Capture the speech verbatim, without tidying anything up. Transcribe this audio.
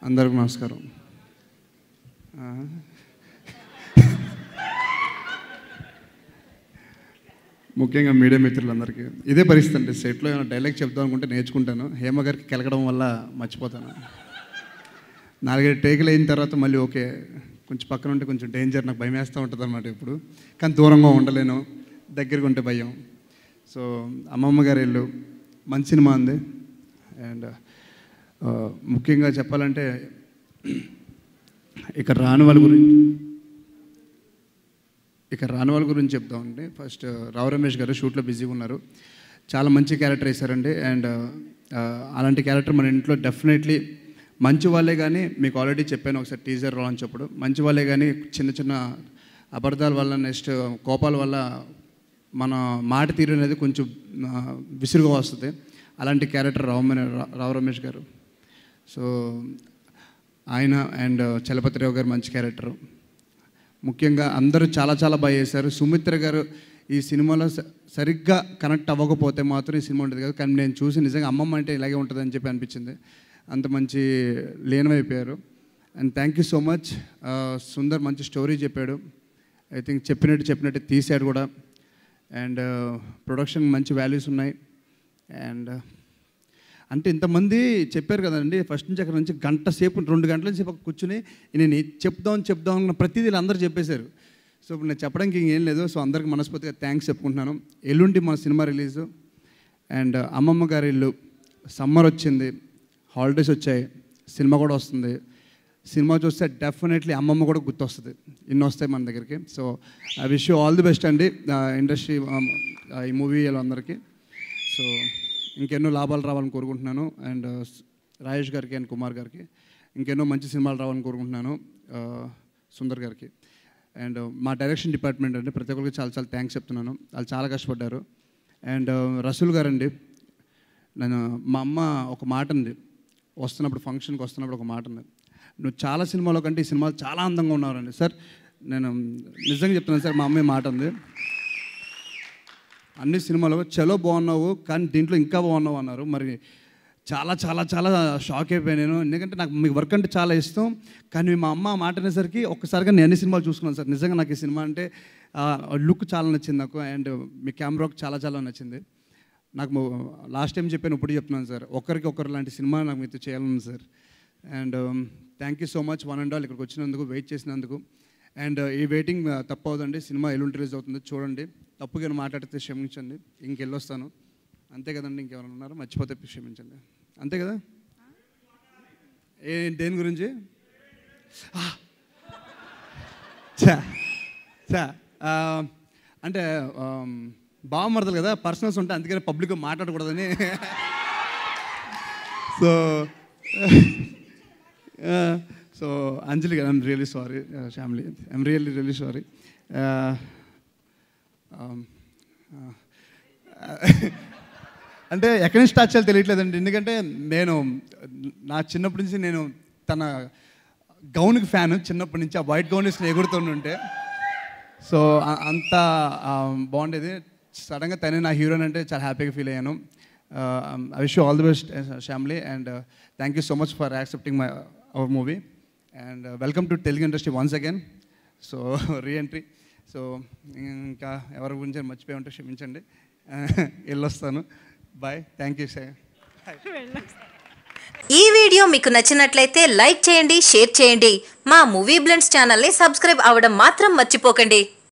అందరికీ నమస్కారం. ముఖ్యంగా మీడియా మిత్రులందరికీ ఇదే పరిస్థితి అండి. సెట్లో ఏమైనా డైలాగ్ చెప్దాం అనుకుంటే నేర్చుకుంటాను, హేమ గారికి కెలకడం వల్ల మర్చిపోతాను. నాలుగైదు టేకులు అయిన తర్వాత మళ్ళీ ఓకే, కొంచెం పక్కన ఉంటే కొంచెం డేంజర్, నాకు భయం వేస్తూ ఉంటుంది అన్నమాట ఇప్పుడు. కానీ దూరంగా ఉండలేను, దగ్గరగా ఉంటే భయం. సో అమ్మమ్మ గారి ఇల్లు మంచి సినిమా ఉంది. అండ్ ముఖ్యంగా చెప్పాలంటే ఇక్కడ రాని వాళ్ళ గురించి ఇక్కడ రాని వాళ్ళ గురించి చెప్తామండి. ఫస్ట్ రావు రమేష్ గారు షూట్లో బిజీగా ఉన్నారు, చాలా మంచి క్యారెక్టర్ వేశారండి. అండ్ అలాంటి క్యారెక్టర్ మన ఇంట్లో డెఫినెట్లీ మంచి వాళ్ళే కానీ, మీకు ఆల్రెడీ చెప్పాను ఒకసారి టీజర్ లాంచ్ అప్పుడు, మంచి వాళ్ళే కానీ చిన్న చిన్న అబద్ధాల వల్ల, నెక్స్ట్ కోపాల వల్ల మన మాట తీరు అనేది కొంచెం విసురుగా వస్తుంది. అలాంటి క్యారెక్టర్ రావు రావు రమేష్ గారు. సో ఆయన అండ్ చలపతిరావు గారు మంచి క్యారెక్టరు. ముఖ్యంగా అందరూ చాలా చాలా బాగా చేశారు. సుమిత్ర గారు ఈ సినిమాలో సరిగ్గా కనెక్ట్ అవ్వకపోతే మాత్రం ఈ సినిమా ఉంటుంది కదా, కానీ నేను చూసి నిజంగా అమ్మమ్మ అంటే ఇలాగే ఉంటుందని చెప్పి అనిపించింది. అంత మంచి లీనమైపోయారు. And thank you so much. Sundar మంచి స్టోరీ చెప్పాడు, ఐ థింక్ చెప్పినట్టు చెప్పినట్టు తీసాడు కూడా. అండ్ ప్రొడక్షన్ మంచి వాల్యూస్ ఉన్నాయి. అండ్ అంటే ఇంతమంది చెప్పారు కదండి, ఫస్ట్ నుంచి అక్కడ నుంచి గంట సేపు రెండు గంటల సేపు కూర్చుని నేను చెప్దాం చెప్దాం అన్న ప్రతిదీ అందరూ చెప్పేశారు. సో ఇప్పుడు నేను చెప్పడానికి ఇంకేం లేదు. సో అందరికి మనస్ఫూర్తిగా థ్యాంక్స్ చెప్పుకుంటున్నాను. ఎల్లుండి మన సినిమా రిలీజు. అండ్ అమ్మమ్మ గారి ఇల్లు సమ్మర్ వచ్చింది, హాలిడేస్ వచ్చాయి, సినిమా కూడా వస్తుంది. సినిమా చూస్తే డెఫినెట్లీ అమ్మమ్మ కూడా గుర్తొస్తుంది, ఇన్ని వస్తాయి మన దగ్గరికి. So I wish you all the best అండి ఇండస్ట్రీ, ఈ మూవీ అందరికీ. సో ఇంకెన్నో లాభాలు రావాలని కోరుకుంటున్నాను. అండ్ రాజేష్ గారికి అండ్ కుమార్ గారికి ఇంకెన్నో మంచి సినిమాలు రావాలని కోరుకుంటున్నాను, సుందర్ గారికి. అండ్ మా డైరెక్షన్ డిపార్ట్మెంట్ అండి, ప్రతి ఒక్కరికి చాలా చాలా థ్యాంక్స్ చెప్తున్నాను, వాళ్ళు చాలా కష్టపడ్డారు. అండ్ రసూల్ గారండి, నేను మా అమ్మ ఒక మాట ఉంది, వస్తున్నప్పుడు ఫంక్షన్కి వస్తున్నప్పుడు ఒక మాట ఉంది, నువ్వు చాలా సినిమాలో కంటే ఈ సినిమాలు చాలా అందంగా ఉన్నారండి. సార్ నేను నిజంగా చెప్తున్నాను సార్, మా అమ్మాయి మాట ఉంది, అన్ని సినిమాలు చలో బాగున్నావు కానీ దీంట్లో ఇంకా బాగున్నావు అన్నారు. మరి చాలా చాలా చాలా షాక్ అయిపోయాను నేను, ఎందుకంటే నాకు మీ వర్క్ అంటే చాలా ఇష్టం. కానీ మా అమ్మ మాట అనేసరికి ఒక్కసారిగా నేను అన్ని సినిమాలు చూసుకున్నాను సార్. నిజంగా నాకు ఈ సినిమా అంటే లుక్ చాలా నచ్చింది నాకు. అండ్ మీ కెమెరా వర్క్ చాలా చాలా నచ్చింది నాకు. లాస్ట్ టైం చెప్పాను, ఇప్పుడు చెప్తున్నాను సార్, ఒకరికి ఒకరు లాంటి సినిమా నాకు మీతో చేయాలని sir. And thank you so much one and all, ఇక్కడికి వచ్చినందుకు, వెయిట్ చేసినందుకు. అండ్ ఈ వెయిటింగ్ తప్పవద్దండి, సినిమా ఎల్లుండి రిలీజ్ అవుతుంది, చూడండి. తప్పుగా మాట్లాడితే క్షమించండి, ఇంకెళ్ళొస్తాను, అంతే కదండి. ఇంకెవరైనా ఉన్నారో మర్చిపోతే క్షమించండి, అంతే కదా. ఏ దేని గురించి చా అంటే బావమరదలు కదా, పర్సనల్స్ ఉంటాయి, అందుకని పబ్లిక్గా మాట్లాడకూడదని. సో సో అంజలి గారు, I'm really sorry, family I'm really really sorry. అంటే ఎక్కడి నుంచి స్టార్ట్ చేయాలో తెలియట్లేదండి, ఎందుకంటే నేను నా చిన్నప్పటి నుంచి నేను తన గౌన్కి ఫ్యాన్, చిన్నప్పటి నుంచి ఆ వైట్ గౌన్ వేసుకుని ఎగురుతుంటే. సో అంత బాగుండేది. సడన్గా తనే నా హీరోయిన్ అంటే చాలా హ్యాపీగా ఫీల్ అయ్యాను. I wish you all the best family. And thank you so much for accepting my our movie. And welcome to Telugu industry once again. So reentry. So ఇంకా ఎవరి గురించి మర్చిపోయి ఉంటే క్షమించండి, వెళ్ళొస్తాను. Bye, thank you sir. ఈ video మీకు నచ్చినట్లయితే లైక్ చేయండి, షేర్ చేయండి. మా మూవీ బ్లెండ్స్ ఛానల్ని సబ్స్క్రైబ్ అవ్వడం మాత్రం మర్చిపోకండి.